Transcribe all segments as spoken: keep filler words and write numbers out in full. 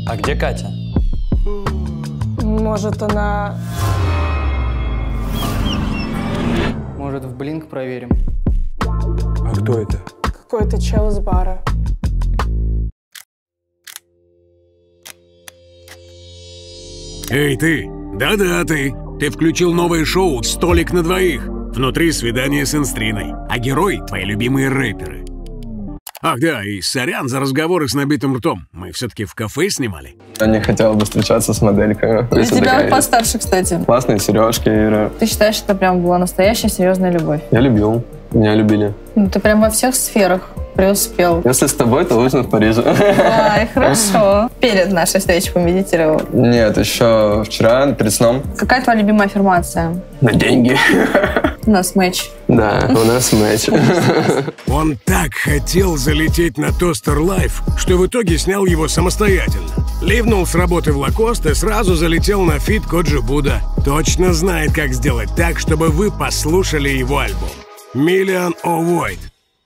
А где Катя? Может, она... Может, в Блинк проверим? А кто это? Какой-то чел из бара. Эй, ты! Да-да, ты! Ты включил новое шоу «Столик на двоих». Внутри свидание с инстриной. А герой — твои любимые рэперы. Ах да, и сорян за разговоры с набитым ртом. Мы все-таки в кафе снимали. Я не хотел бы встречаться с моделькой. Для тебя он постарше, кстати. Классные сережки, Ира. Ты считаешь, это прям была настоящая серьезная любовь? Я любил. Меня любили. Ну, ты прям во всех сферах преуспел. Если с тобой, то лучше в Париже. Ай, хорошо. Перед нашей встречей помедитировал? Нет, еще вчера, перед сном. Какая твоя любимая аффирмация? На деньги. У нас матч. Да, у нас матч. Он так хотел залететь на Тостер Лайф, что в итоге снял его самостоятельно. Ливнул с работы в Лакост и сразу залетел на фит Коджи Буда. Точно знает, как сделать так, чтобы вы послушали его альбом. Million of Void.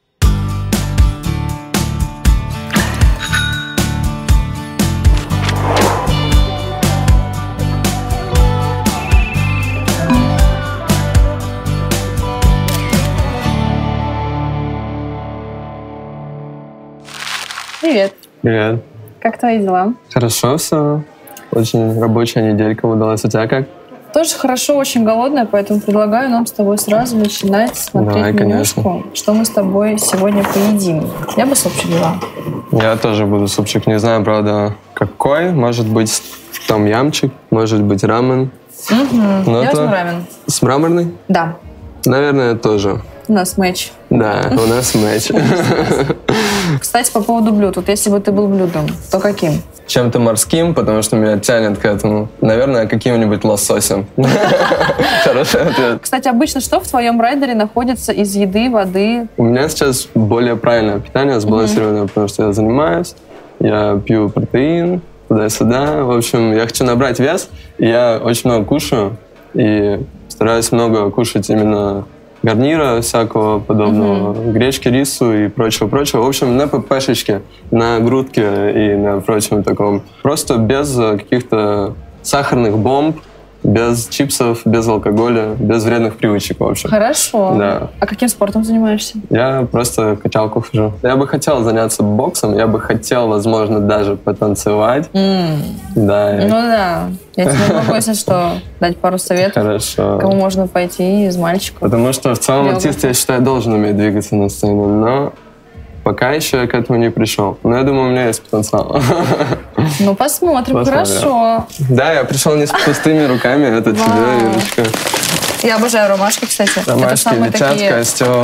Привет. Привет. Как твои дела? Хорошо все. Очень рабочая неделька удалась. У тебя как? Тоже хорошо, очень голодная, поэтому предлагаю нам с тобой сразу начинать смотреть Давай, менюшку, конечно. что мы с тобой сегодня поедим. Я бы супчик взяла. Я тоже буду супчик. Не знаю, правда, какой. Может быть, том-ямчик, может быть, рамен. Угу. Я это... возьму рамен. С мраморной? Да. Наверное, тоже. У нас матч. Да, у нас матч. Кстати, по поводу блюд. Вот если бы ты был блюдом, то каким? Чем-то морским, потому что меня тянет к этому. Наверное, каким-нибудь лососем. Хороший ответ. Кстати, обычно что в твоем райдере находится из еды, воды? У меня сейчас более правильное питание, сбалансированное, потому что я занимаюсь, я пью протеин, туда-сюда. В общем, я хочу набрать вес, и я очень много кушаю, и стараюсь много кушать именно гарнира всякого подобного, uh-huh. гречки, рису и прочего-прочего. В общем, на ППшечке, на грудке и на прочем таком. Просто без каких-то сахарных бомб, без чипсов, без алкоголя, без вредных привычек, в общем. Хорошо. Да. А каким спортом занимаешься? Я просто качалку хожу. Я бы хотел заняться боксом, я бы хотел, возможно, даже потанцевать. Mm. Да. Ну да. Я тебе могу, если что, дать пару советов. Хорошо. Кому можно пойти из мальчиков. Потому что в целом Дело артист, я считаю, должен уметь двигаться на сцене, но пока еще я к этому не пришел. Но я думаю, у меня есть потенциал. Ну, посмотрим. посмотрим. Хорошо. Да, я пришел не с пустыми руками, это тебе, Ирочка. Я обожаю ромашки, кстати. Ромашки летят, такие... костюм.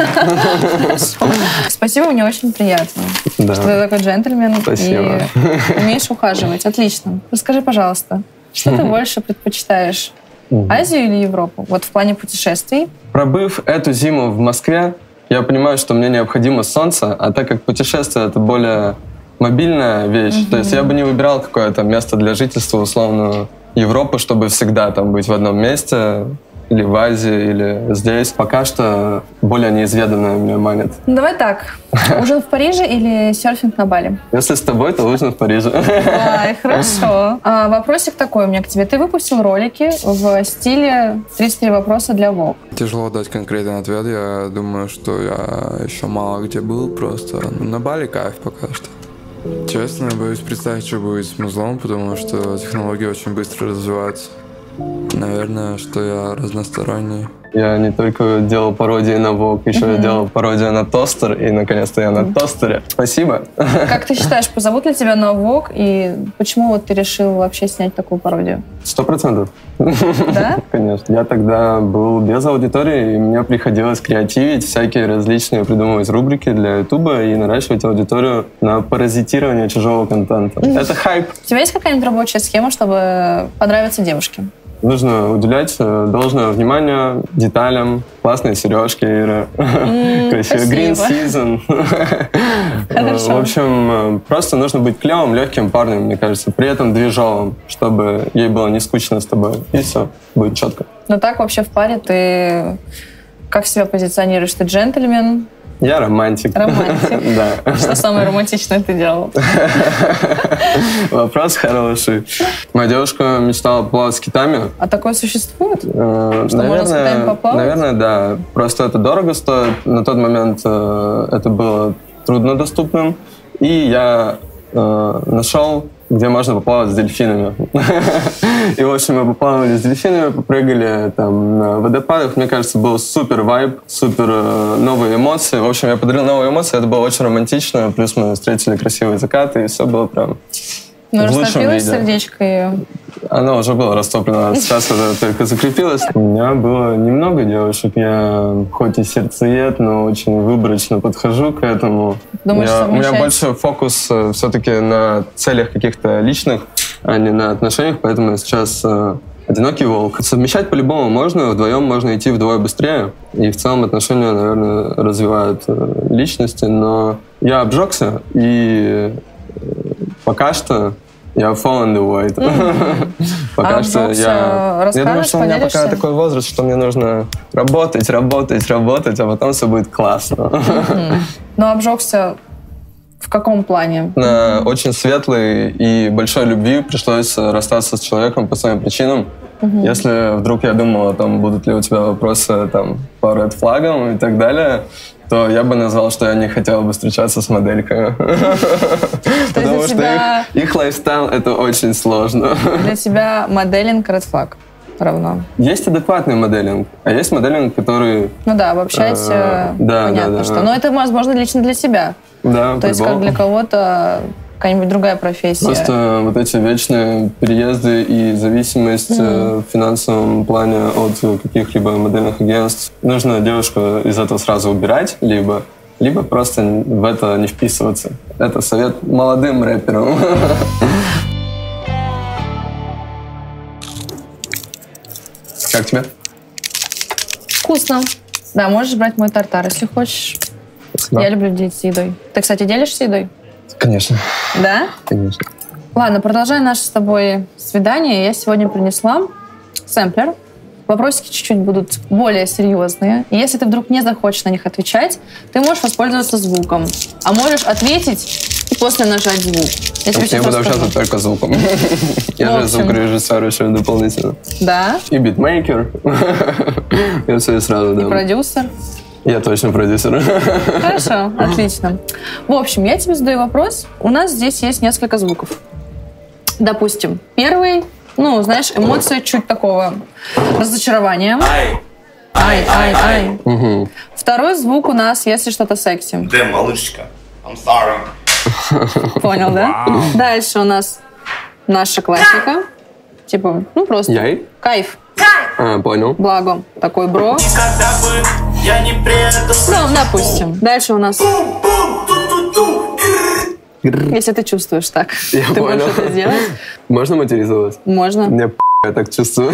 Спасибо, мне очень приятно, да. что ты такой джентльмен. Спасибо. И умеешь ухаживать. Отлично. Расскажи, пожалуйста, что ты больше предпочитаешь? Азию или Европу? Вот в плане путешествий. Пробыв эту зиму в Москве, я понимаю, что мне необходимо солнце, а так как путешествие — это более мобильная вещь, mm-hmm. то есть я бы не выбирал какое-то место для жительства, условно, Европу, чтобы всегда там быть в одном месте, или в Азии, или здесь. Пока что более неизведанное меня манит. Ну, давай так. Ужин в Париже или серфинг на Бали? Если с тобой, то ужин в Париже. Ай, хорошо. А, вопросик такой у меня к тебе. Ты выпустил ролики в стиле тридцать три вопроса для Vogue. Тяжело дать конкретный ответ. Я думаю, что я еще мало где был. Просто на Бали кайф пока что. Честно, я боюсь представить, что будет с музлом, потому что технологии очень быстро развиваются. Наверное, что я разносторонний. Я не только делал пародии на Vogue, еще mm-hmm. я делал пародию на Тостер, и наконец-то я на Тостере. Спасибо. Как ты считаешь, позовут ли тебя на Vogue, и почему вот ты решил вообще снять такую пародию? Сто процентов. Да? Конечно. Я тогда был без аудитории, и мне приходилось креативить, всякие различные, придумывать рубрики для Ютуба и наращивать аудиторию на паразитирование чужого контента. Mm-hmm. Это хайп. У тебя есть какая-нибудь рабочая схема, чтобы понравиться девушке? Нужно уделять должное внимание деталям, классные сережки, Ира, mm, красивый green season. В общем, просто нужно быть клевым, легким парнем, мне кажется, при этом движовым, чтобы ей было не скучно с тобой, и все, будет четко. Ну так вообще в паре ты как себя позиционируешь? Ты джентльмен Я романтик. Романтик. Да. Что самое романтичное ты делал? Вопрос хороший. Моя девушка мечтала плавать с китами. А такое существует? Э, Что, можно с китами поплавать? Наверное, да. Просто это дорого стоит. На тот момент э, это было труднодоступным. И я э, нашел, где можно поплавать с дельфинами. И, в общем, мы поплавали с дельфинами, попрыгали там на водопадах. Мне кажется, был супер вайб, супер э, новые эмоции. В общем, я подарил новые эмоции, это было очень романтично. Плюс мы встретили красивые закаты, и все было прям Ну, в лучшем растопилось виде. сердечко ее. Оно уже было растоплено, сейчас уже только закрепилось. У меня было немного девушек. Я хоть и сердцеед, но очень выборочно подхожу к этому. Думаешь, Я, у меня совмещать? больше фокус э, все-таки на целях каких-то личных, а не на отношениях, поэтому я сейчас э, одинокий волк. Совмещать по-любому можно, вдвоем можно идти вдвое быстрее. И в целом отношения, наверное, развивают э, личности, но я обжегся, и э, пока что я fall in the void. Mm-hmm. Пока а что я... Я думаю, что у меня пока такой возраст, что мне нужно работать, работать, работать, а потом все будет классно. Mm-hmm. Но обжегся в каком плане? На очень светлой и большой любви пришлось расстаться с человеком по своим причинам. Mm-hmm. Если вдруг я думал о том, будут ли у тебя вопросы там, по red-флагам и так далее, то я бы назвал, что я не хотел бы встречаться с моделькой. Потому что тебя... их, их лайфстайл — это очень сложно. Для тебя моделинг red flag равно? Есть адекватный моделинг, а есть моделинг, который... Ну да, обобщать э, да, понятно, да, да. что. Но это, возможно, лично для себя. Да, То есть как для кого-то какая-нибудь другая профессия. Просто вот эти вечные переезды и зависимость mm-hmm. в финансовом плане от каких-либо модельных агентств. Нужно девушку из этого сразу убирать, либо, либо просто в это не вписываться. Это совет молодым рэперам. Как тебе? Вкусно. Да, можешь брать мой тартар, если хочешь. Спасибо. Я люблю делиться едой. Ты, кстати, делишься едой? Конечно. Да? Конечно. Ладно, продолжая наше с тобой свидание, я сегодня принесла сэмплер. Вопросики чуть-чуть будут более серьезные. И если ты вдруг не захочешь на них отвечать, ты можешь воспользоваться звуком. А можешь ответить и после нажать звук. Я, тебе я буду общаться только звуком. Я же звукорежиссер еще дополнительно. Да? И битмейкер. Я все сразу дам. И продюсер. Я точно продюсер. Хорошо, отлично. В общем, я тебе задаю вопрос. У нас здесь есть несколько звуков. Допустим, первый, ну, знаешь, эмоция чуть такого разочарования. Ай, ай, ай, ай. Угу. Второй звук у нас, если что-то секси. Да, малышка, I'm sorry. Понял, да? Wow. Дальше у нас наша классика. Типа, ну, просто Яй? Кайф. А, понял. Благо. Такой бро. Я не преду. Ну, допустим. Дальше у нас... Если ты чувствуешь так, я ты понял. можешь это сделать. Можно материзовать? Можно. Мне п***, я так чувствую.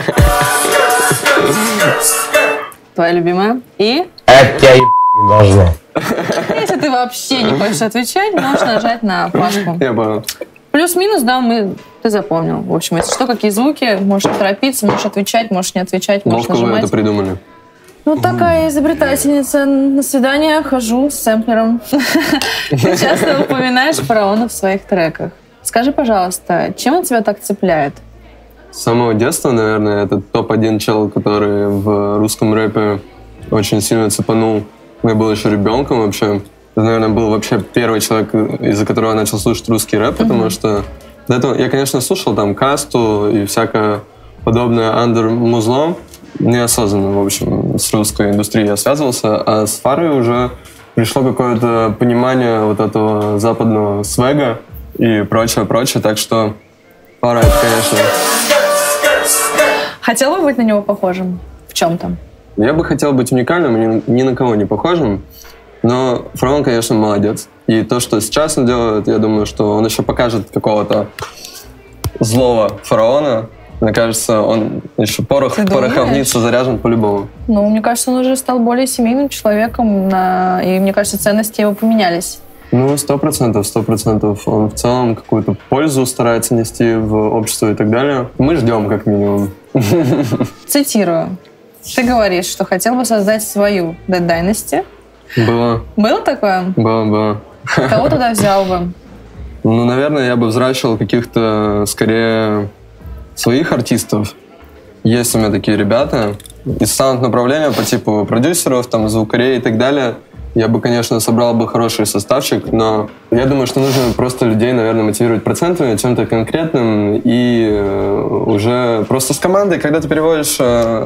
Твоя любимая. И? Это тебя ебать не должно. Если ты вообще не хочешь отвечать, можешь нажать на флажку. Я понял. Плюс-минус, да, мы... Ты запомнил. В общем, если что, какие звуки, можешь не торопиться, можешь отвечать, можешь не отвечать, можешь Ловко вы нажимать. это придумали. Ну, такая изобретательница. На свидание хожу с сэмплером. Ты часто упоминаешь фараона в своих треках. Скажи, пожалуйста, чем он тебя так цепляет? С самого детства, наверное, это топ один чел, который в русском рэпе очень сильно цепанул. Я был еще ребенком вообще. Это, наверное, был вообще первый человек, из-за которого я начал слушать русский рэп, потому что до этого я, конечно, слушал там Касту и всякое подобное андер-музло. Неосознанно, в общем, с русской индустрией я связывался, а с Фарой уже пришло какое-то понимание вот этого западного свега и прочее-прочее, так что Фара — это, конечно... Хотел бы быть на него похожим? В чем-то? Я бы хотел быть уникальным и ни, ни на кого не похожим, но фараон, конечно, молодец. И то, что сейчас он делает, я думаю, что он еще покажет какого-то злого фараона. Мне кажется, он еще порох, пороховницу заряжен по-любому. Ну, мне кажется, он уже стал более семейным человеком, на... и мне кажется, ценности его поменялись. Ну, сто процентов, сто процентов. Он в целом какую-то пользу старается нести в общество и так далее. Мы ждем, как минимум. Цитирую. Ты говоришь, что хотел бы создать свою Dead Dynasty, Было. Было такое? Было, было. Кого туда взял бы? Ну, наверное, я бы взращивал каких-то, скорее, своих артистов. Есть у меня такие ребята. Из саунд-направления по типу продюсеров, там, звукарей и так далее. Я бы, конечно, собрал бы хороший составчик, но я думаю, что нужно просто людей, наверное, мотивировать процентами, чем-то конкретным, и э, уже просто с командой, когда ты переводишь э,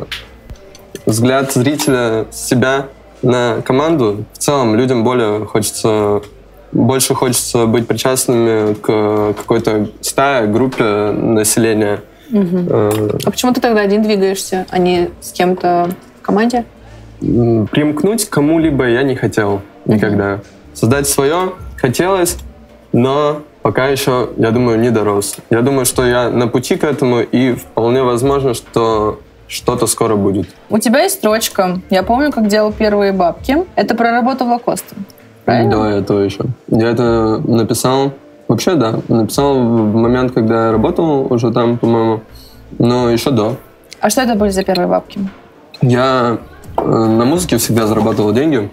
взгляд зрителя с себя на команду, в целом людям более хочется, больше хочется быть причастными к какой-то стае, группе населения. Угу. Э, а почему ты тогда один двигаешься, а не с кем-то в команде? Примкнуть к кому-либо я не хотел никогда. Mm-hmm. Создать свое хотелось, но пока еще, я думаю, не дорос. Я думаю, что я на пути к этому, и вполне возможно, что что-то скоро будет. У тебя есть строчка. Я помню, как делал первые бабки. Это про работу в Лакосте. Правильно? Да, это еще. Я это написал... Вообще, да. Написал в момент, когда я работал уже там, по-моему. Но еще до. А что это были за первые бабки? Я... На музыке всегда зарабатывал деньги.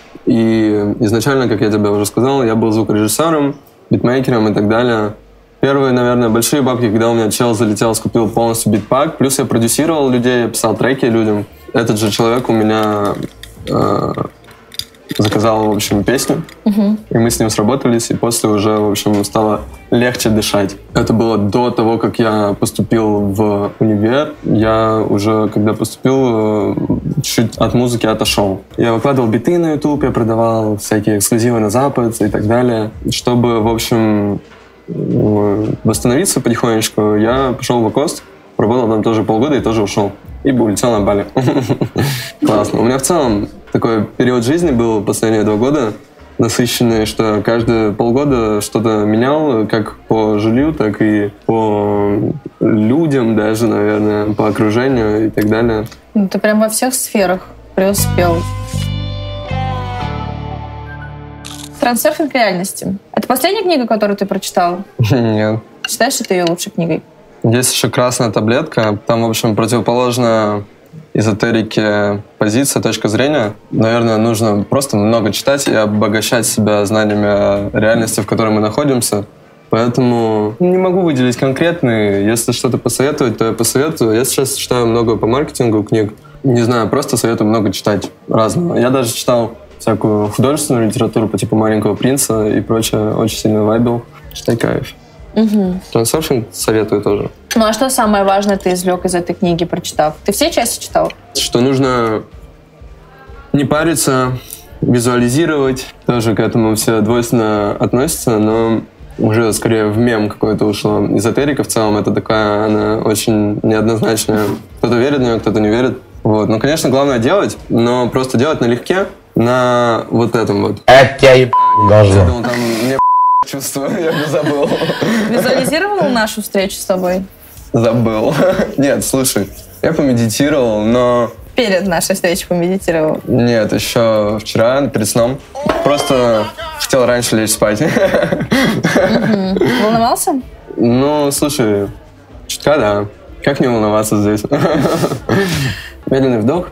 И изначально, как я тебе уже сказал, я был звукорежиссером, битмейкером и так далее. Первые, наверное, большие бабки, когда у меня чел залетел, скупил полностью битпак. Плюс я продюсировал людей, я писал треки людям. Этот же человек у меня э, заказал, в общем, песню. Uh-huh. И мы с ним сработались, и после уже, в общем, стало легче дышать. Это было до того, как я поступил в универ. Я уже, когда поступил, чуть от музыки отошел. Я выкладывал биты на YouTube, я продавал всякие эксклюзивы на Запад и так далее. Чтобы, в общем, восстановиться потихонечку, я пошел в Лакост, работал там тоже полгода и тоже ушел. И улетел на Бали. Классно. У меня в целом такой период жизни был последние два года, насыщенный, что каждые полгода что-то менял, как по жилью, так и по людям даже, наверное, по окружению и так далее. Ну, ты прям во всех сферах преуспел. «Трансерфинг реальности». Это последняя книга, которую ты прочитал? Нет. Считаешь это ее лучшей книгой? Есть еще «Красная таблетка». Там, в общем, противоположно эзотерике позиция, точка зрения. Наверное, нужно просто много читать и обогащать себя знаниями о реальности, в которой мы находимся. Поэтому не могу выделить конкретные. Если что-то посоветовать, то я посоветую. Я сейчас читаю много по маркетингу книг. Не знаю, просто советую много читать разного. Я даже читал всякую художественную литературу по типу «Маленького принца» и прочее. Очень сильно вайбил. Читай, кайф. Угу. Трансерфинг советую тоже. Ну а что самое важное ты извлек из этой книги, прочитав? Ты все части читал? Что нужно не париться, визуализировать. Тоже к этому все двойственно относятся, но уже скорее в мем какой-то ушло. Эзотерика в целом это такая, она очень неоднозначная. Кто-то верит в нее, кто-то не верит. Вот. Ну, конечно, главное делать, но просто делать налегке, на вот этом вот. Это тебя ебать должно. Я думал, там мне чувствую, я бы забыл. Визуализировал нашу встречу с тобой? Забыл. Нет, слушай, я помедитировал, но... Перед нашей встречей помедитировал? Нет, еще вчера, перед сном. Просто хотел раньше лечь спать. Угу. Волновался? Ну, слушай, чутка, да. Как не волноваться здесь? Медленный вдох.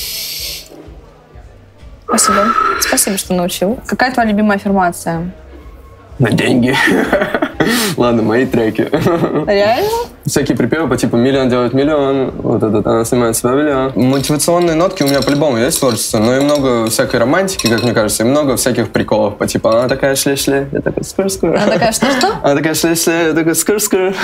Спасибо. Спасибо, что научил. Какая твоя любимая аффирмация? На деньги. Ладно, мои треки. Реально? Всякие припевы по типу «Миллион делает миллион», вот этот «Она снимает себя миллион». Мотивационные нотки у меня по-любому есть в творчестве, но и много всякой романтики, как мне кажется, и много всяких приколов по типу «Она такая шле-шле», я такой «скр-скр». Она такая что-что? Она такая шле-шле, я такой «скр-скр».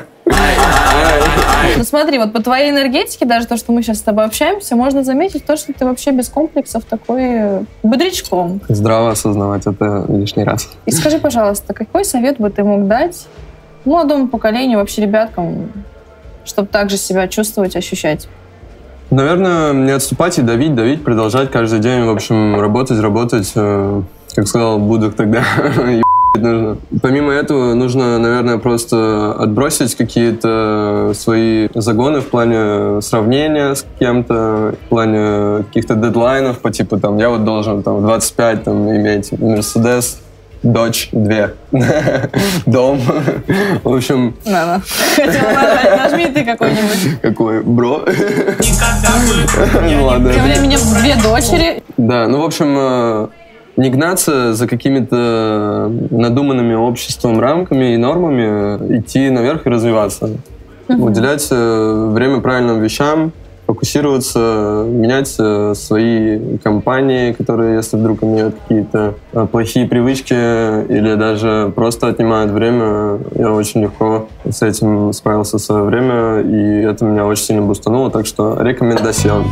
Ну смотри, вот по твоей энергетике, даже то, что мы сейчас с тобой общаемся, можно заметить то, что ты вообще без комплексов такой бодрячком. Здраво осознавать это лишний раз. И скажи, пожалуйста, какой совет бы ты мог дать молодому поколению, вообще ребяткам, чтобы так же себя чувствовать, ощущать? Наверное, не отступать и давить, давить, продолжать каждый день, в общем, работать, работать. Как сказал Будок тогда, нужно. Помимо этого, нужно, наверное, просто отбросить какие-то свои загоны в плане сравнения с кем-то, в плане каких-то дедлайнов по типу, там, я вот должен там, в двадцать пять там, иметь Мерседес, дочь, две, дом. В общем... Надо. Хотела нажать, нажми ты какой-нибудь. Какой? Бро? Никогда бы я Ну ладно. Тем временем две дочери. Да, ну, в общем, э, не гнаться за какими-то надуманными обществом рамками и нормами, идти наверх и развиваться. Уделять э, время правильным вещам, фокусироваться, менять э, свои компании, которые, если вдруг имеют какие-то э, плохие привычки или даже просто отнимают время. Я очень легко с этим справился в свое время, и это меня очень сильно бустануло, так что рекомендацион.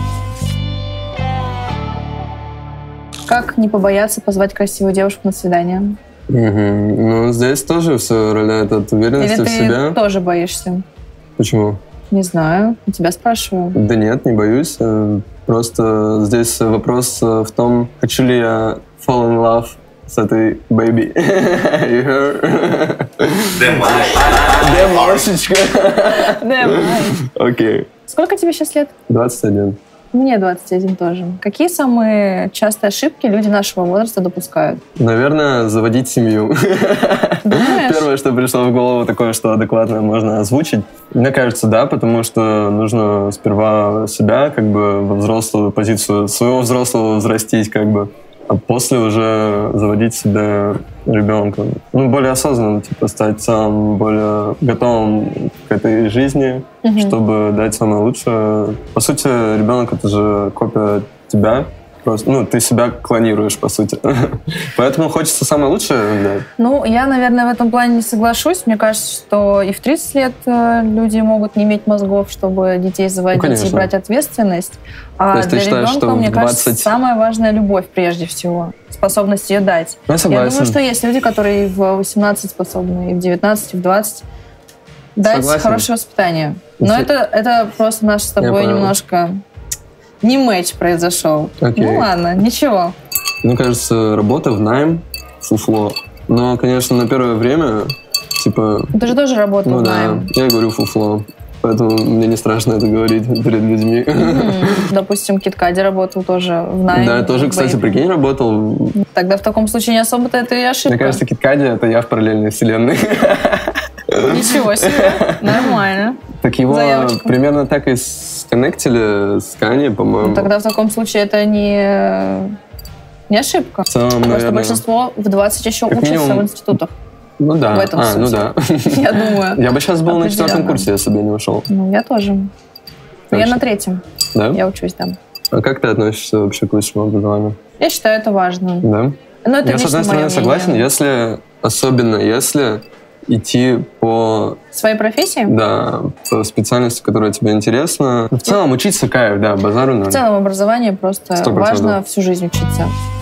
Как не побояться позвать красивую девушку на свидание? Угу. Ну, здесь тоже все роляет от уверенности Или в ты себе. тоже боишься? Почему? Не знаю, у тебя спрашиваю. Да нет, не боюсь. Э, Просто здесь вопрос э, в том, хочу ли я fall in love с этой baby. You heard? Демошечка. Давай. Окей. Сколько тебе сейчас лет? двадцать один. Мне двадцать один тоже. Какие самые частые ошибки люди нашего возраста допускают? Наверное, заводить семью. Думаешь? Первое, что пришло в голову, такое, что адекватно можно озвучить. Мне кажется, да, потому что нужно сперва себя как бы во взрослую позицию, своего взрослого взрастить как бы, а после уже заводить себе ребенка. Ну, более осознанным, типа, стать сам более готовым к этой жизни, Мгм. чтобы дать самое лучшее. По сути, ребенок — это же копия тебя. Просто, ну, ты себя клонируешь, по сути. Поэтому хочется самое лучшее дать. Ну, я, наверное, в этом плане не соглашусь. Мне кажется, что и в тридцать лет э, люди могут не иметь мозгов, чтобы детей заводить и конечно. брать ответственность. А То есть ты для считаешь, ребенка, что в мне кажется, двадцать самая важная любовь прежде всего. Способность ее дать. Ну, я согласен. думаю, что есть люди, которые и в восемнадцать способны, и в девятнадцать, и в двадцать дать Согласен. хорошее воспитание. Но Если- это, это просто наш с тобой понял. немножко не матч произошел. Окей. Ну ладно, ничего. Мне кажется, работа в найм — фуфло. Но, конечно, на первое время, типа, Ты же тоже работал ну в да, найм. я и говорю фуфло. Поэтому мне не страшно это говорить перед людьми. М, Допустим, Киткади работал тоже в найме. Да, я тоже, кстати, Бэйби. прикинь, работал. Тогда в таком случае не особо-то это и ошибка. Мне кажется, Киткади — это я в параллельной вселенной. Ничего себе, нормально. Так его Заявочку. примерно так и сконнектили с Канье, по-моему. Ну, тогда в таком случае это не, не ошибка. В целом, Просто наверное. большинство в двадцать еще Как учатся минимум. в институтах, Ну да. в этом а, ну суть. да. я думаю. Я бы сейчас был на четвертом Определенно. курсе, если бы я не ушел. Ну, я тоже. Но Так я что- на третьем. Да? Я учусь там. А как ты относишься вообще к высшему образованию? Я считаю, это важно. Да? Но это Я, с лично одной стороны, мое согласен, мнение. если, особенно если идти по, Своей профессии? да, по специальности, которая тебе интересна. В целом, учиться кайф, да, базару надо. В целом образование просто Сто процентов. важно всю жизнь учиться.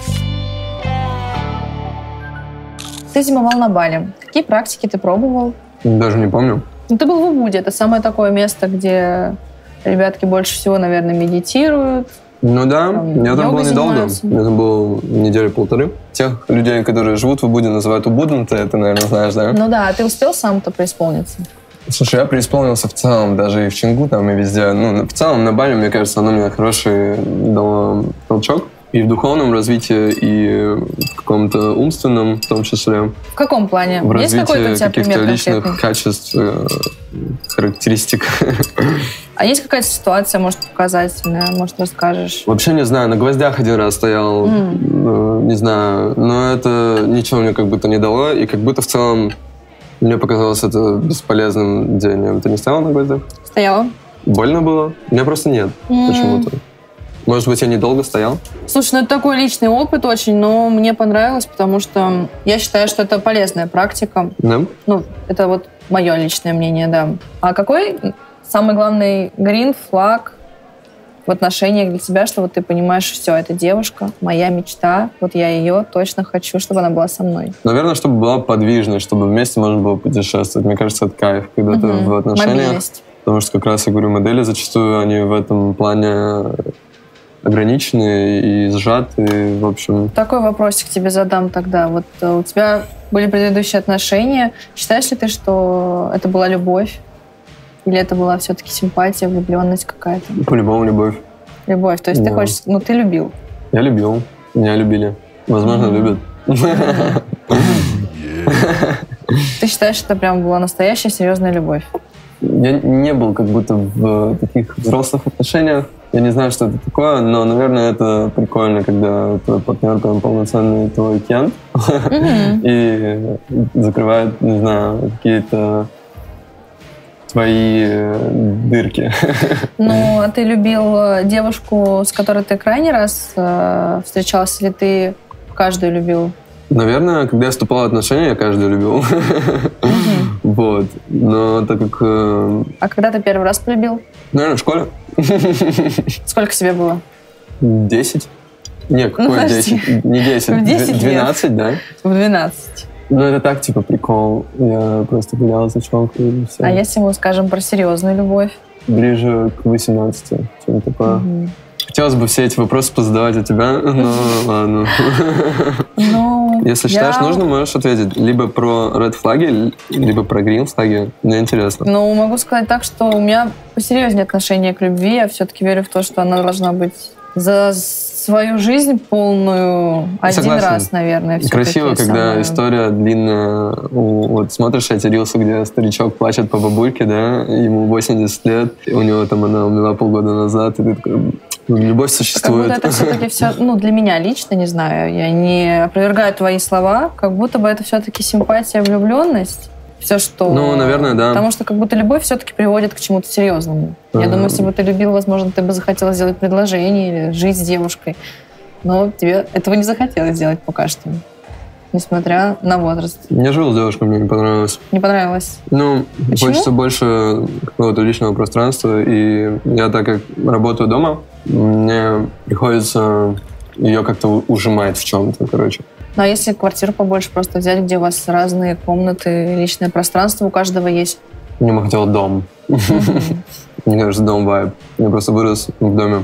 Ты зимовал на Бали. Какие практики ты пробовал? Даже не помню. Ну, ты был в Убуде. Это самое такое место, где ребятки больше всего, наверное, медитируют. Ну да, Там я там был йогой недолго. занимаются. Я там был недели полторы. Тех людей, которые живут в Убуде, называют убуденты, ты, наверное, знаешь, да? Ну да, а ты успел сам-то преисполниться? Слушай, я преисполнился в целом, даже и в Чингу там, и везде. Ну, в целом, на Бали, мне кажется, оно мне хороший дало толчок. И в духовном развитии, и в каком-то умственном, в том числе. В каком плане? В Есть какой-то у развитии тебя каких-то пример личных конкретный? качеств, э, характеристик. А есть какая-то ситуация, может, показательная? Может, расскажешь? Вообще не знаю, на гвоздях один раз стоял, э, не знаю, но это ничего мне как будто не дало, и как будто в целом мне показалось это бесполезным деянием. Ты не стоял на гвоздях? Стояла? Больно было? У меня просто нет М. почему-то. Может быть, я недолго стоял? Слушай, ну это такой личный опыт очень, но мне понравилось, потому что я считаю, что это полезная практика. Да? Ну, это вот мое личное мнение, да. А какой самый главный грин флаг в отношениях для тебя, что вот ты понимаешь, все, эта девушка, моя мечта, вот я ее точно хочу, чтобы она была со мной. Наверное, чтобы была подвижной, чтобы вместе можно было путешествовать. Мне кажется, это кайф, когда ты Мгм. в отношениях. Мобильность. Потому что, как раз я говорю, модели зачастую, они в этом плане ограничены и сжаты, в общем. Такой вопросик тебе задам тогда. Вот э, у тебя были предыдущие отношения. Считаешь ли ты, что это была любовь? Или это была все-таки симпатия, влюбленность какая-то? По-любому любовь. Любовь. То есть ты Да. хочешь... Ну, ты любил. Я любил. Меня любили. Возможно, любят. Ты считаешь, это прям была настоящая серьезная любовь? Я не был как будто в таких взрослых отношениях. Я не знаю, что это такое, но, наверное, это прикольно, когда твой партнер прям полноценный твой кент mm-hmm. и закрывает, не знаю, какие-то твои дырки. Ну, а ты любил девушку, с которой ты крайний раз э, встречался, или ты каждую любил? Наверное, когда я вступал в отношения, я каждую любил. Mm-hmm. Вот. Но так как... Э... А когда ты первый раз полюбил? Наверное, в школе. Сколько тебе было? Десять. Не, какое ну, десять? Не десять. В десять двенадцать, да? В двенадцать. Ну, это так, типа, прикол. Я просто гулял за челкой и все. А если мы скажем про серьезную любовь? Ближе к восемнадцати, что-то такое. Угу. Хотелось бы все эти вопросы позадавать у тебя, но ладно. Ну, если считаешь нужно, можешь ответить либо про red флаги, либо про green флаги. Мне интересно. Ну, могу сказать так, что у меня посерьезнее отношение к любви. Я все-таки верю в то, что она должна быть за свою жизнь полную один Согласен. Раз, наверное. Красиво, когда самое... история длинная. Вот смотришь эти рилсы, где старичок плачет по бабульке, да, ему восемьдесят лет, у него там она умерла полгода назад, и ты такой... Любовь существует. Как будто это все-таки все, ну, для меня лично, не знаю, я не опровергаю твои слова, как будто бы это все-таки симпатия, влюбленность. Все, что... Ну, наверное, да. Потому что как будто любовь все-таки приводит к чему-то серьезному. А-а-а. Я думаю, если бы ты любил, возможно, ты бы захотела сделать предложение или жить с девушкой. Но тебе этого не захотелось сделать пока что. Несмотря на возраст. Я жил с девушкой, мне не понравилось. Не понравилось? Ну, почему? Хочется больше какого-то личного пространства. И я, так как работаю дома, мне приходится ее как-то ужимать в чем-то, короче. Ну, а если квартиру побольше просто взять, где у вас разные комнаты, личное пространство у каждого есть? Мне бы хотел дом. Мне кажется, дом вайб. Я просто вырос в доме.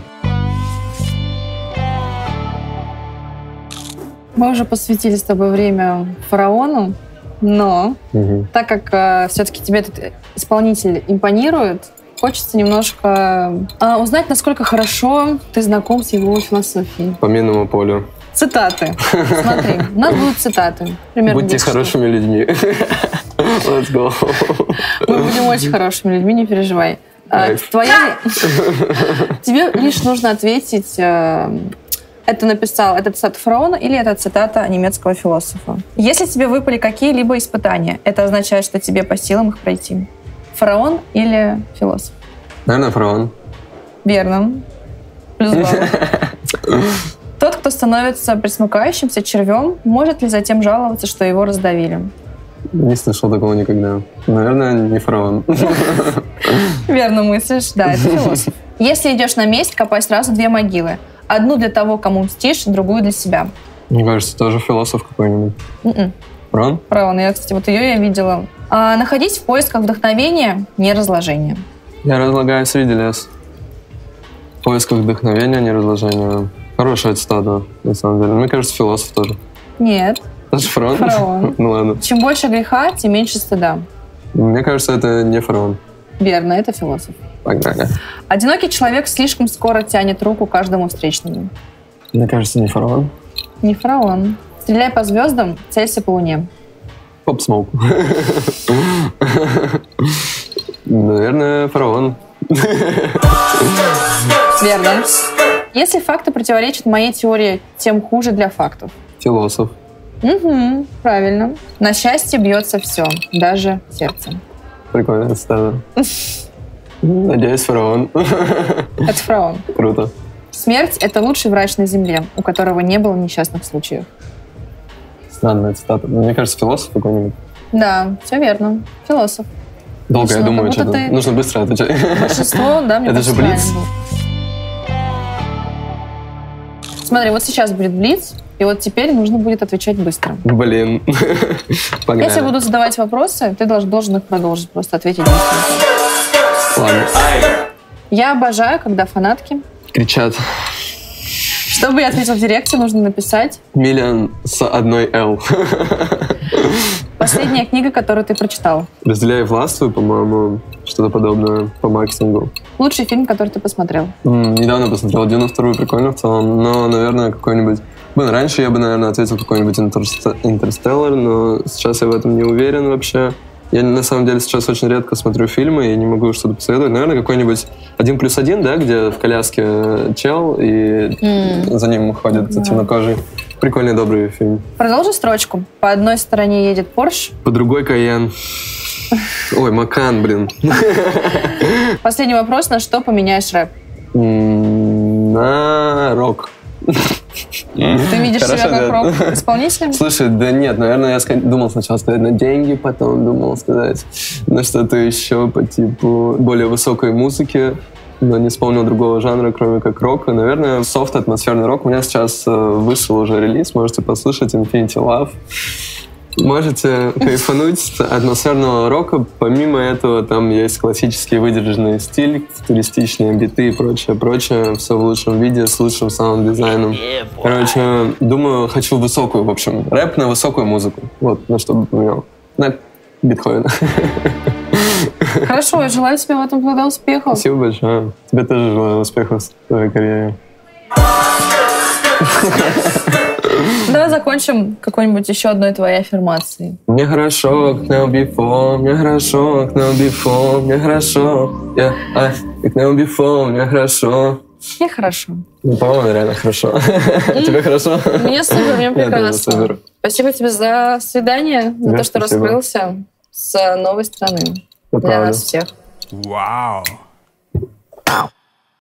Мы уже посвятили с тобой время фараону, но угу. так как э, все-таки тебе этот исполнитель импонирует, хочется немножко э, узнать, насколько хорошо ты знаком с его философией. По минному полю. Цитаты. Смотри, у нас будут цитаты. Примерно Будьте хорошими людьми. Let's go. Мы будем очень хорошими людьми, не переживай. А, твоя... Тебе лишь нужно ответить... Э, это написал, это цитата фараона или это цитата немецкого философа. Если тебе выпали какие-либо испытания, это означает, что тебе по силам их пройти. Фараон или философ? Наверное, фараон. Верно. Плюс два. Тот, кто становится пресмыкающимся червем, может ли затем жаловаться, что его раздавили? Не слышал такого никогда. Наверное, не фараон. Верно мыслишь. Да, это философ. Если идешь на месть, копай сразу две могилы. Одну для того, кому мстишь, другую для себя. Мне кажется, тоже философ какой-нибудь. Mm-mm. Фараон? Фараон. Я, кстати, вот ее я видела. А, находись в поисках вдохновения, не разложения. Я разлагаю среди лес. В поисках вдохновения, не разложения. Хорошая цитата, на самом деле. Мне кажется, философ тоже. Нет. Это же фараон? Фараон. Ну ладно. Чем больше греха, тем меньше стыда. Мне кажется, это не фараон. Верно, это философ. Погнали. Одинокий человек слишком скоро тянет руку каждому встречному. Мне кажется, не фараон. Не фараон. Стреляй по звездам, целься по луне. Поп Смоук. Наверное, фараон. Верно. Если факты противоречат моей теории, тем хуже для фактов. Философ. Угу, правильно. На счастье бьется все, даже сердце. Прикольная цитата. Надеюсь, фараон. Это фараон. Круто. Смерть — это лучший врач на земле, у которого не было несчастных случаев. Странная цитата. Мне кажется, философ какой-нибудь. Да, все верно. Философ. Долго Точно, я думаю, что-то. ты... Нужно быстро отвечать. Большинство, да, мне это же блиц. Смотри, вот сейчас будет блиц, и вот теперь нужно будет отвечать быстро. Блин. Погнали. Если будут задавать вопросы, ты должен, должен их продолжить, просто ответить быстро. Ладно. Я обожаю, когда фанатки кричат. Чтобы я ответил в директе, нужно написать Миллион с одной Л. Последняя книга, которую ты прочитал. «Разделяй и властвуй», по-моему, что-то подобное по маркетингу. Лучший фильм, который ты посмотрел. М, Недавно посмотрел «Дюну вторую», прикольно в целом, но, наверное, какой-нибудь... Блин, раньше я бы, наверное, ответил какой-нибудь «Интерст- «Интерстеллар», но сейчас я в этом не уверен вообще. Я, на самом деле, сейчас очень редко смотрю фильмы и не могу что-то посоветовать. Наверное, какой-нибудь «Один плюс один», да, где в коляске чел, и Mm. за ним ходит Да. темнокожий. Прикольный, добрый фильм. Продолжи строчку. По одной стороне едет Порш. По другой «Кайен». Ой, Макан, блин. Последний вопрос. На что поменяешь рэп? М, На рок. Ты видишь Хорошо, себя как да. рок-исполнителем? Слушай, да нет, наверное, я ска- думал сначала сказать на деньги, потом думал сказать на что-то еще по типу более высокой музыки, но не вспомнил другого жанра, кроме как рока. Наверное, софт, атмосферный рок. У меня сейчас э, вышел уже релиз, можете послушать Infinity Love. Можете кайфануть от атмосферного рока. Помимо этого, там есть классический выдержанный стиль, футуристичные биты и прочее, прочее. Все в лучшем виде, с лучшим саунд-дизайном. Короче, думаю, хочу высокую, в общем, рэп на высокую музыку. Вот, на что бы поменял. На Бетховена. Хорошо, я желаю тебе в этом тогда успехов. Спасибо большое. Тебе тоже желаю успехов в твоей карьере. Давай закончим какой-нибудь еще одной твоей аффирмацией. Мне хорошо, как never before, мне хорошо, как never before, мне хорошо, yeah, I, как never before, мне хорошо. Мне хорошо. Ну, по-моему, реально хорошо. Тебе хорошо? Мне супер, мне Мне тоже прекрасно. супер. Спасибо тебе за свидание, за Тебе то, что спасибо. раскрылся с новой стороны Это для правда. нас всех. Вау.